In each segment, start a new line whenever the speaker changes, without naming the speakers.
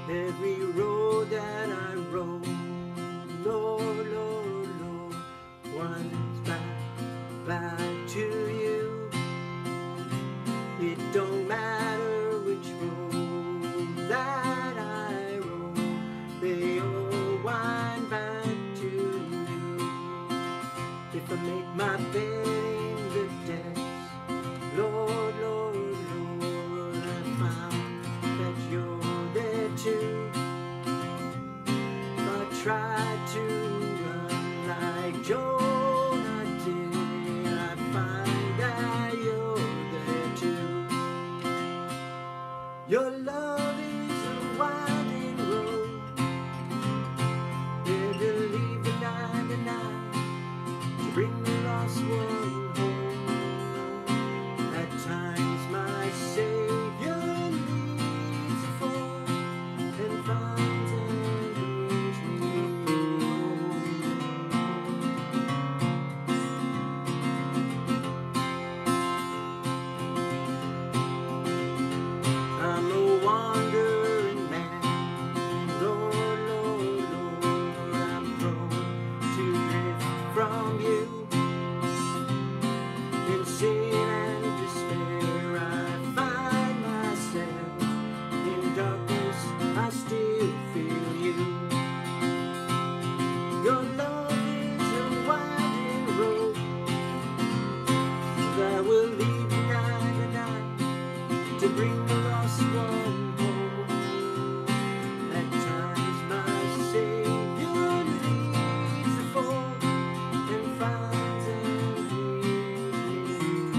every road that I rode. Lord, Lord, Lord, once back to you. It don't matter which road that I rode, they all wind back to you. If I make my bed in the depths, Lord, Lord, Lord, I found that you're there too. I tried to run like Jonah did, I find that you're there too. Your love is a winding road, there to leave the 99 to bring the lost one home. At times my Savior leads a fool and finds and brings me home. I'm a wandering man, Lord, Lord, Lord, I'm prone to drift from you. In sin and despair I find myself, in darkness I still feel you. Your love is a winding road that will lead me 99 to bring the lost one home. At times my Savior leads the fool and finds and brings me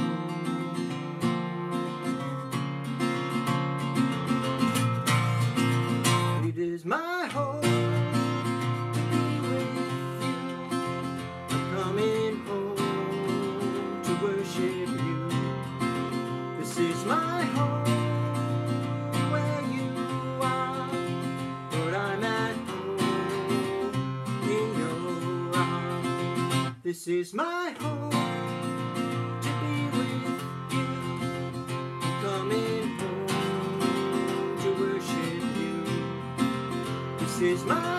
home. It is my hope to be with you. I'm coming home to worship you. This is my home where you are, but I'm at home in your arms. This is my home to be with you. I'm coming home to worship you. This is my